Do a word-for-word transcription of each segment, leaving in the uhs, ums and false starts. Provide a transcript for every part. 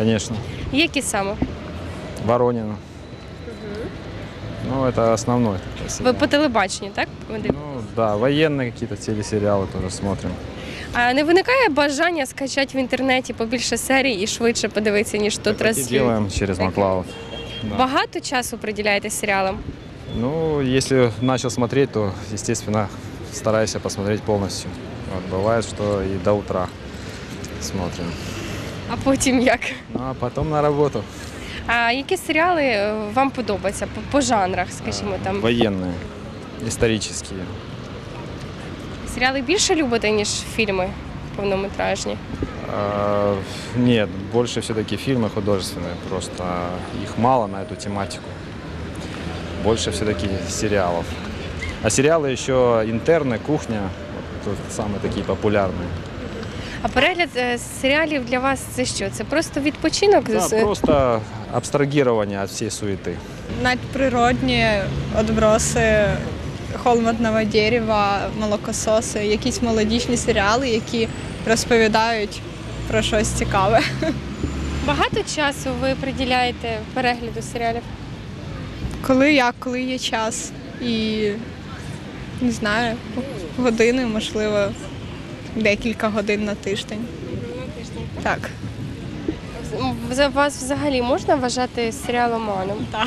Конечно. Які саме? Воронина. Угу. Ну, это основной. такой Ви сериал. по телебаченню, так? Ну, да, военные какие-то телесериалы тоже смотрим. А не виникає бажання скачати в інтернеті побільше серій і швидше подивитися, ніж тут Так и транслюють? делаем через Так. Маклауд. Да. Багато часу приділяєте серіалам? Ну, если начал смотреть, то, естественно, стараюсь посмотреть полностью. Вот, бывает, что и до утра смотрим. А потім як? Ну, а потом на работу. А які серіали е, вам подобаються по, по жанрах, скажімо, там? Военные, исторические. Серіали більше любите, ніж фільми повнометражні? А, нет, больше все-таки фильмы художественные, просто их мало на эту тематику. Больше все-таки сериалов. А сериалы еще «Интерны», «Кухня», вот, самые такие популярные. А перегляд е, серіалів для вас це що? Це просто відпочинок? Да, З- просто абстрагирование от всей суеты. Надприродні відброси холодного дерева, молокососи, якісь молодіжні серіали, які розповідають про щось цікаве. Багато часу ви приділяєте перегляду серіалів? Коли як, коли є час. І не знаю, години, можливо, декілька годин на тиждень. Так. За вас взагалі можна вважати серіаломаном? Так.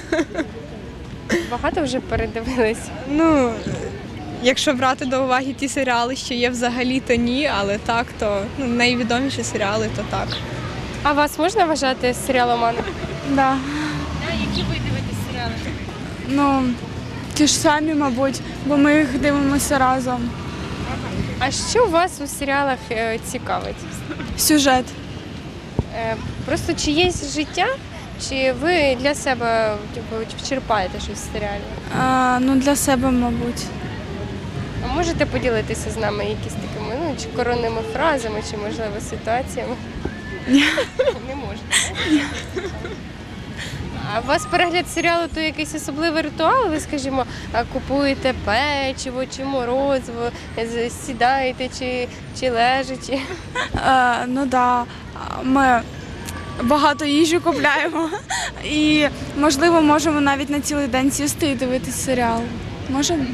Багато вже передивились. Ну, якщо брати до уваги ті серіали, що є взагалі, то ні, але так, то ну, найвідоміші серіали, то так. А вас можна вважати серіаломаном? Да. Які ви дивитесь серіали? Ну, ті ж самі, мабуть, бо ми їх дивимося разом. А що вас у серіалах е, цікавить? Сюжет. Е, Просто чи є життя, чи ви для себе типу, черпаєте щось з серіалів? А, ну, для себе, мабуть. А можете поділитися з нами якісь такими ну, чи коронними фразами, чи можливо ситуаціями? Ні. Не можете. так? А у вас перегляд серіалу то якийсь особливий ритуал? Ви, скажімо, а, купуєте печиво чи морозиво, з- сідаєте чи, чи лежачи? А, ну, да. Ми багато їжі купляємо. І, можливо, можемо навіть на цілий день сісти і дивитися серіал. Можемо?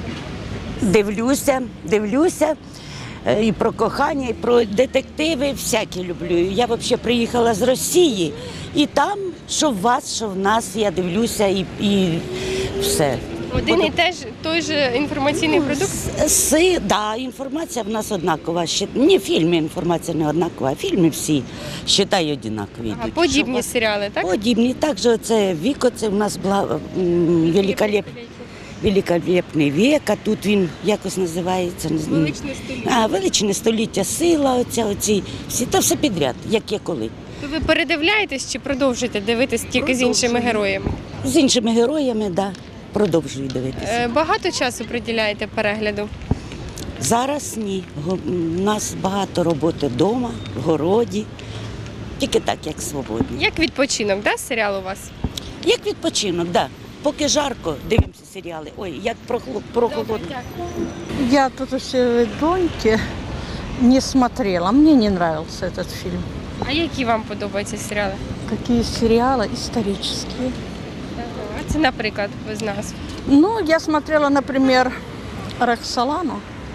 Дивлюся, дивлюся. Е, І про кохання, і про детективи всякі люблю. Я взагалі приїхала з Росії, і там, що в вас, що в нас, я дивлюся і, і все. Один і теж той же інформаційний продукт? Си, да, інформація в нас однакова. Ще, ні, фільми інформація не однакова, а фільми всі, вважаю, однакові А йдуть. подібні Що в вас- серіали, так? Подібні. Також це Віко, це в нас була м, великолеп... великолепний вік, а тут він якось називається. не знаю. Величне століття. А, величне століття, сила, оця, оці, всі, та все підряд, як є коли. То ви передивляєтесь чи продовжуєте дивитись тільки з іншими героями? З іншими героями, да, продовжую дивитися. Е, Багато часу приділяєте перегляду? Зараз ні. Го- У нас багато роботи вдома, в городі. Тільки так, як свободні. Як відпочинок, да, серіал у вас? Як відпочинок, так. Да. Поки жарко, дивимося серіали. Ой, як прохло- прохолодно. Я тут у своей доньки не смотрела. Мне не нравился этот фильм. А які вам подобаються серіали? Какие сериалы исторические. А це, наприклад, з нас. Ну, я смотрела, например, Роксолану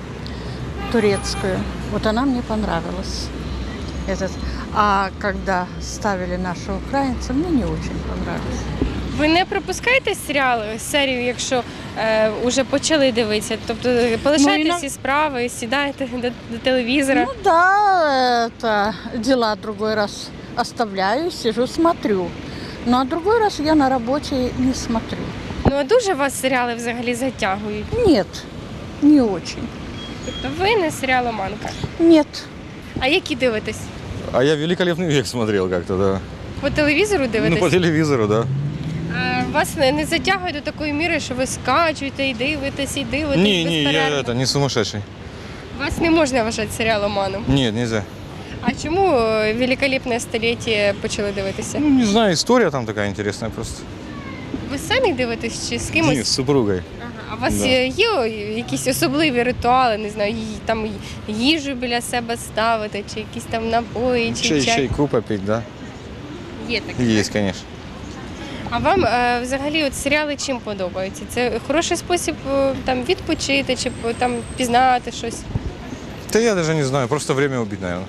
турецкую. Вот она мне понравилась. Этот. А когда ставили наши украинцы, мне не очень понравилось. Ви не пропускаєте серіал, серію, якщо е, вже почали дивитися? Тобто полишаєте Ну, і на- всі справи, сідаєте до, до телевізора? Ну да, это дела другой раз оставляю, сижу, смотрю. Ну а другой раз я на работе не смотрю. Ну а дуже вас серіали взагалі затягують? Нет, не очень. Тобто ви не серіаломанка. Нет. А які дивитесь? А я «Великолепный век» смотрел как-то, да. По телевізору Ну, дивитесь? по телевизору, да. А вас не не затягує до такої міри, що ви скачуєте і дивитесь, і дивитесь Не, не, я безперервно? это, не сумасшедший. Вас не можна вважати серіаломаном. Нет, нельзя. А чому е, «Великолепне століття» почали дивитися? Ну, не знаю, история там такая интересная просто. Ви самі дивитесь чи з кимось? Не, с супругой. Ага. А у вас Да. є є якісь особливі ритуали, не знаю, ї- там їжу біля себе ставити, чи якісь там напої, чи Чай, чай? чайку попить, да. Є таке. Есть, конечно. А вам е, взагалі от серіали чим подобаються? Це хороший спосіб е, там відпочити чи е, там пізнати щось? Да я даже не знаю, просто время убить, наверное.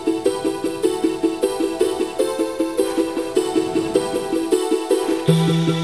Thank you.